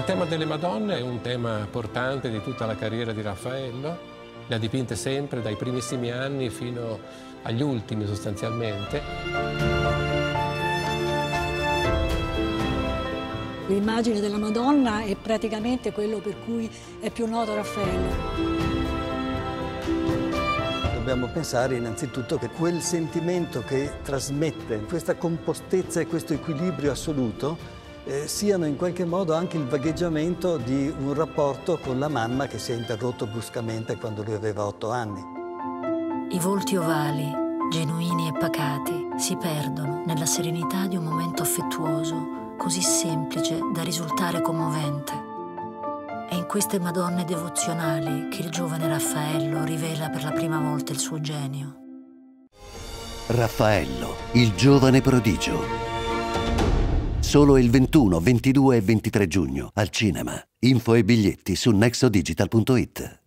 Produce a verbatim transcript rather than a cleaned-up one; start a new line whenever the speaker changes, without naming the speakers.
tema delle Madonne è un tema portante di tutta la carriera di Raffaello. Le ha dipinte sempre dai primissimi anni fino agli ultimi sostanzialmente.
L'immagine della Madonna è praticamente quello per cui è più noto Raffaello.
Dobbiamo pensare innanzitutto che quel sentimento che trasmette, questa compostezza e questo equilibrio assoluto, eh, siano in qualche modo anche il vagheggiamento di un rapporto con la mamma che si è interrotto bruscamente quando lui aveva otto anni.
I volti ovali, genuini e pacati, si perdono nella serenità di un momento affettuoso, così semplice da risultare commovente. È in queste Madonne devozionali che il giovane Raffaello rivela per la prima volta il suo genio.
Raffaello, il giovane prodigio. Solo il ventuno, ventidue e ventitré giugno al cinema. Info e biglietti su nexodigital punto it.